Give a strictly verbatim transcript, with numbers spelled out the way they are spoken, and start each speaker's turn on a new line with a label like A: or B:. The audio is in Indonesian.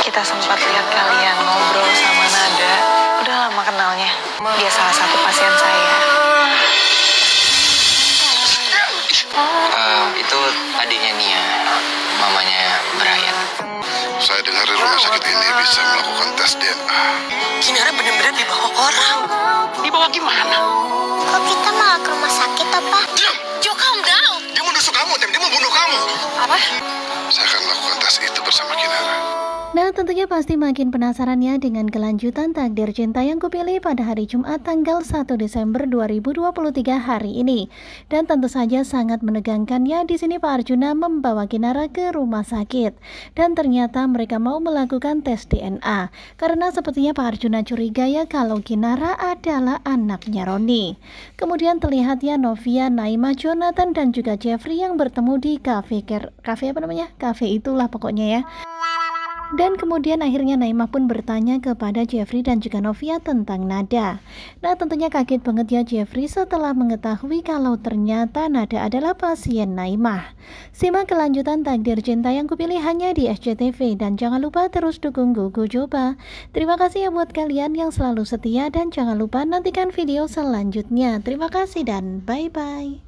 A: kita sempat lihat kalian ngobrol sama Nada. Udah lama kenalnya. Dia salah satu pasien saya.
B: Uh, itu adiknya Nia, mamanya Brian.
C: Saya dengar di rumah sakit ini bisa melakukan tes D N A.
A: Kinara benar-benar dibawa orang. Dibawa gimana?
D: Kok kita malah ke rumah sakit, apa?
C: Diam!
A: Jo, calm down.
C: Dia menusuk kamu, Tem. Dia membunuh kamu.
A: Apa?
C: Saya akan melakukan tes itu bersama Kinara.
E: Nah, tentunya pasti makin penasaran ya dengan kelanjutan takdir cinta yang kupilih pada hari Jumat tanggal satu Desember dua ribu dua puluh tiga hari ini. Dan tentu saja sangat menegangkan ya, di sini Pak Arjuna membawa Kinara ke rumah sakit. Dan ternyata mereka mau melakukan tes D N A. Karena sepertinya Pak Arjuna curiga ya kalau Kinara adalah anaknya Roni. Kemudian terlihat ya Novia, Naimah, Jonathan dan juga Jeffrey yang bertemu di kafe kafe apa namanya? Kafe itulah pokoknya ya. Dan kemudian akhirnya Naimah pun bertanya kepada Jeffrey dan juga Novia tentang Nada. Nah, tentunya kaget banget ya Jeffrey setelah mengetahui kalau ternyata Nada adalah pasien Naimah. Simak kelanjutan takdir cinta yang kupilih hanya di S C T V dan jangan lupa terus dukung Gogo Joba. Terima kasih ya buat kalian yang selalu setia dan jangan lupa nantikan video selanjutnya. Terima kasih dan bye-bye.